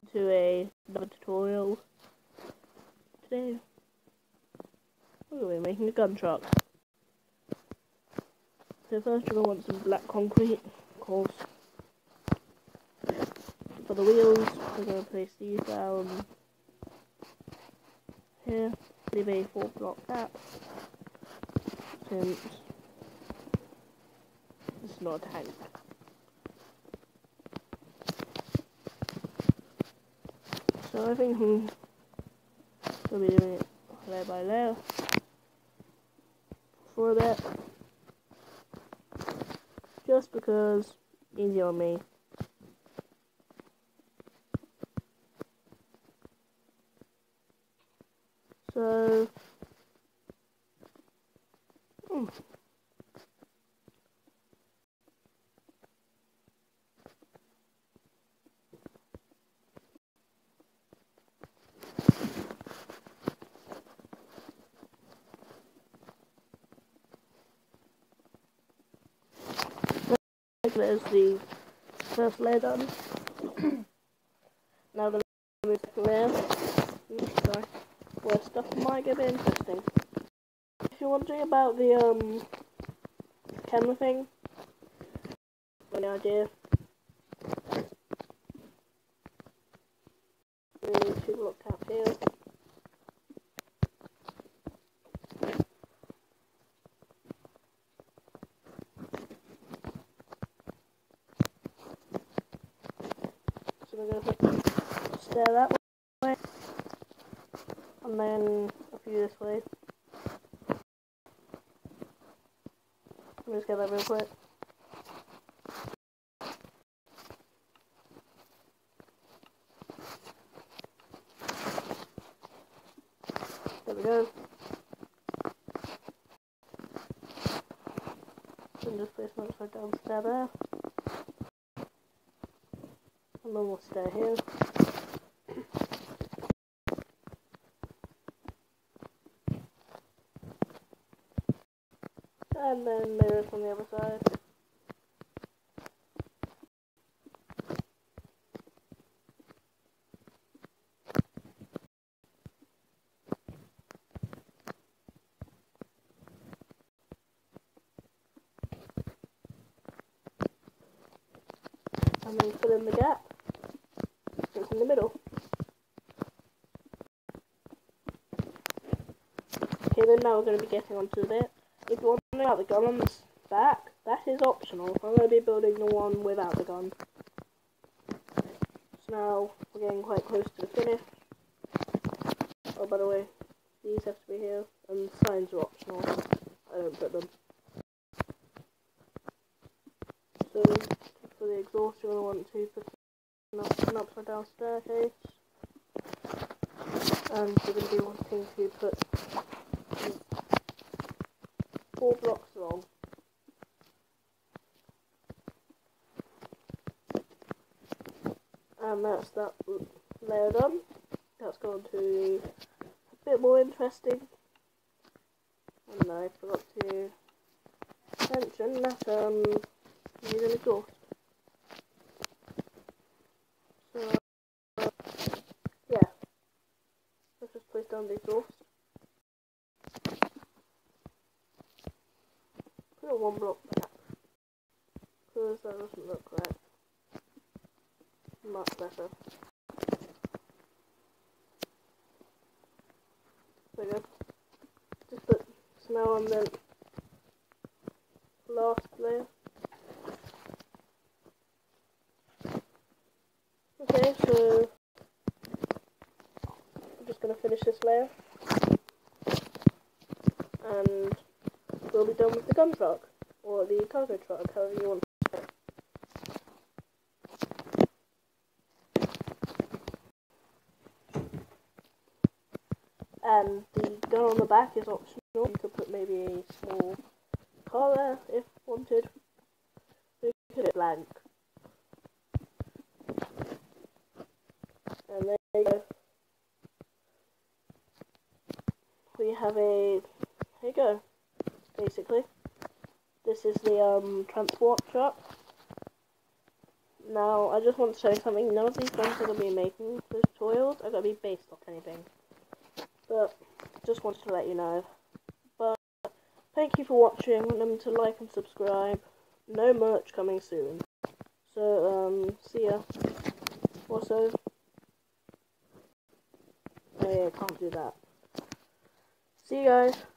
to another tutorial. Today we're going to be making a gun truck. So first you're going to want some black concrete, of course. For the wheels, we're going to place these down here. Leave a 4-block gap, since this is not a tank. So I think we'll be doing it layer by layer for a bit, just because easy on me. So there's the first layer done. Now the second layer. Sorry, where stuff might get a bit interesting. If you're wondering about the camera thing, any idea? We need to look up here. So we're going to put a stair that way, and then a few this way. Let me just get that real quick. There we go. And just place an upside down stair there. And then we'll stair here. And then mirrors on the other side. And then fill in the gap. It's in the middle. Okay, then now we're going to be getting onto the bit. If you want to know about the gun on the back, that is optional. I'm going to be building the one without the gun. So now we're getting quite close to the finish. Oh, by the way, these have to be here, and the signs are optional. I don't put them. So for the exhaust, you're going to want to put an upside down staircase, and you're going to be wanting to put 4 blocks long. And that's that layer done. That's going to be a bit more interesting. And I forgot to mention that use an exhaust. So yeah, let's just place down the exhaust. Put it 1 block back, because that doesn't look right. Much better. There we go. Just put smell on the last layer. Okay, so I'm just going to finish this layer, and we'll be done with the gun truck, or the cargo truck, however you want to say it. And the gun on the back is optional. You could put maybe a small car there if wanted. You could put it blank. And there you go. We have a, here you go, basically. This is the transport truck. Now, I just want to show you something. None of these ones I'm going to be making for tutorials are going to be based off anything. But, just wanted to let you know. But, thank you for watching. Remember to like and subscribe. No merch coming soon. So, see ya. Also, oh yeah, I can't do that. See you guys.